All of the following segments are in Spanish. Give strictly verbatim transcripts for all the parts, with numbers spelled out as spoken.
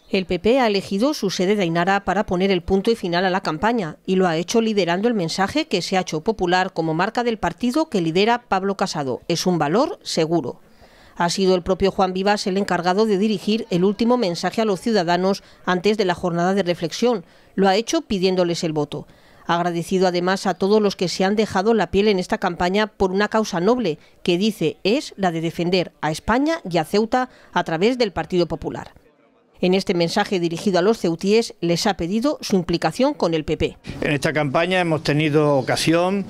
El P P ha elegido su sede de Ainara para poner el punto y final a la campaña y lo ha hecho liderando el mensaje que se ha hecho popular como marca del partido que lidera Pablo Casado. Es un valor seguro. Ha sido el propio Juan Vivas el encargado de dirigir el último mensaje a los ciudadanos antes de la jornada de reflexión. Lo ha hecho pidiéndoles el voto. Ha agradecido además a todos los que se han dejado la piel en esta campaña por una causa noble, que dice es la de defender a España y a Ceuta a través del Partido Popular. En este mensaje dirigido a los ceutíes les ha pedido su implicación con el P P. En esta campaña hemos tenido ocasión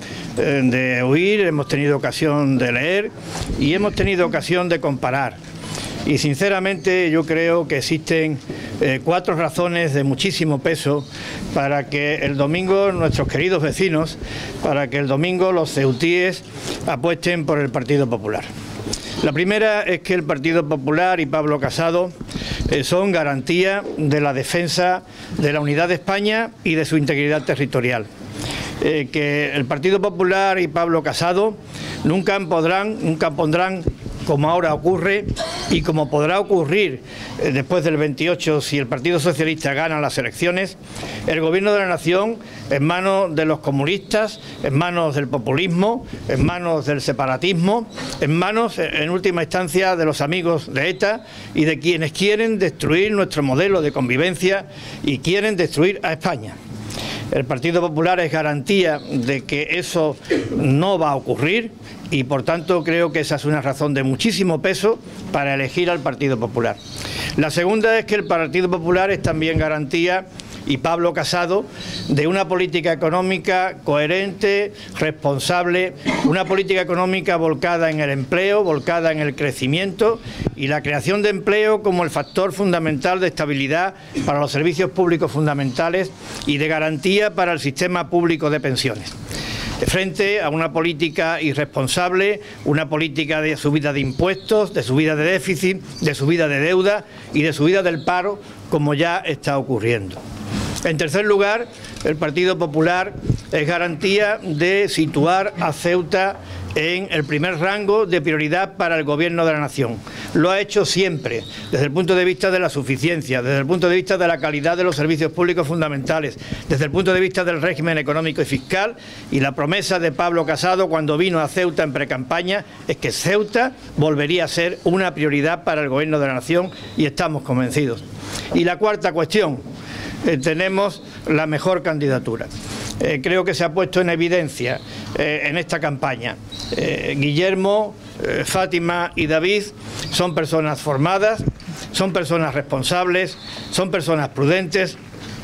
de oír, hemos tenido ocasión de leer y hemos tenido ocasión de comparar. Y sinceramente yo creo que existen eh, cuatro razones de muchísimo peso para que el domingo nuestros queridos vecinos, para que el domingo los ceutíes apuesten por el Partido Popular. La primera es que el Partido Popular y Pablo Casado eh, son garantía de la defensa de la unidad de España y de su integridad territorial. Eh, que el Partido Popular y Pablo Casado nunca podrán, nunca pondrán, como ahora ocurre y como podrá ocurrir eh, después del veintiocho si el Partido Socialista gana las elecciones, el gobierno de la nación en manos de los comunistas, en manos del populismo, en manos del separatismo, en manos, en última instancia, de los amigos de ETA y de quienes quieren destruir nuestro modelo de convivencia y quieren destruir a España. El Partido Popular es garantía de que eso no va a ocurrir y por tanto creo que esa es una razón de muchísimo peso para elegir al Partido Popular. La segunda es que el Partido Popular es también garantía, y Pablo Casado, de una política económica coherente, responsable, una política económica volcada en el empleo, volcada en el crecimiento y la creación de empleo como el factor fundamental de estabilidad para los servicios públicos fundamentales y de garantía para el sistema público de pensiones. Frente a una política irresponsable, una política de subida de impuestos, de subida de déficit, de subida de deuda y de subida del paro, como ya está ocurriendo. En tercer lugar, el Partido Popular es garantía de situar a Ceuta en el primer rango de prioridad para el Gobierno de la Nación. Lo ha hecho siempre, desde el punto de vista de la suficiencia, desde el punto de vista de la calidad de los servicios públicos fundamentales, desde el punto de vista del régimen económico y fiscal, y la promesa de Pablo Casado cuando vino a Ceuta en precampaña es que Ceuta volvería a ser una prioridad para el Gobierno de la Nación y estamos convencidos. Y la cuarta cuestión, eh, tenemos la mejor candidatura. Eh, creo que se ha puesto en evidencia eh, en esta campaña. Eh, Guillermo, eh, Fátima y David son personas formadas, son personas responsables, son personas prudentes,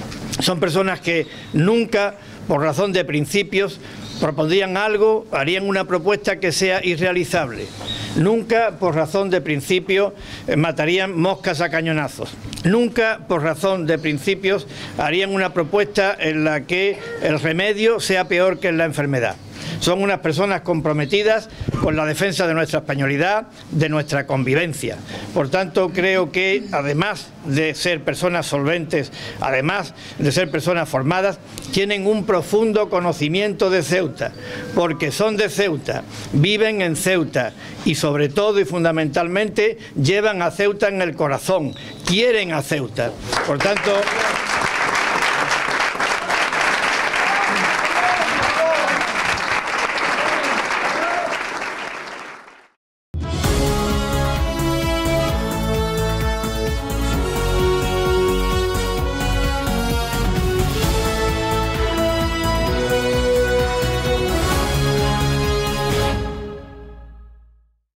son personas que nunca, por razón de principios, propondrían algo, harían una propuesta que sea irrealizable. Nunca, por razón de principio, eh, matarían moscas a cañonazos. Nunca, por razón de principios, harían una propuesta en la que el remedio sea peor que la enfermedad. Son unas personas comprometidas con la defensa de nuestra españolidad, de nuestra convivencia. Por tanto, creo que, además de ser personas solventes, además de ser personas formadas, tienen un profundo conocimiento de Ceuta, porque son de Ceuta, viven en Ceuta y, sobre todo y fundamentalmente, llevan a Ceuta en el corazón, quieren a Ceuta. Por tanto,